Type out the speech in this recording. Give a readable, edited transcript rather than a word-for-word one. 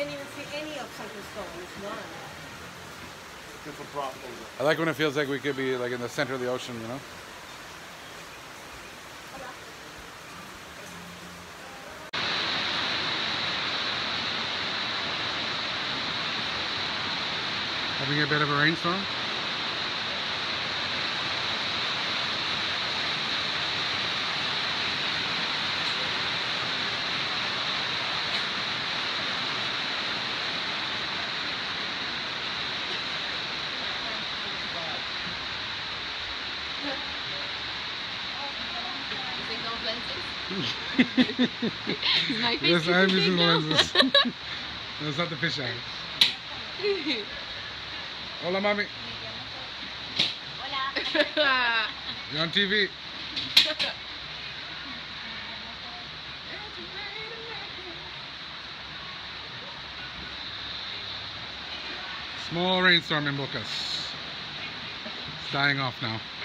can't even see any obstacle stone. It's none. Different problem. I like when it feels like we could be like in the center of the ocean, you know? Having a bit of a rainstorm. My face Yes, I'm using lenses. That's not the fish eye. Hola, mami. Hola. You're on TV. Small rainstorm in Bocas. It's dying off now.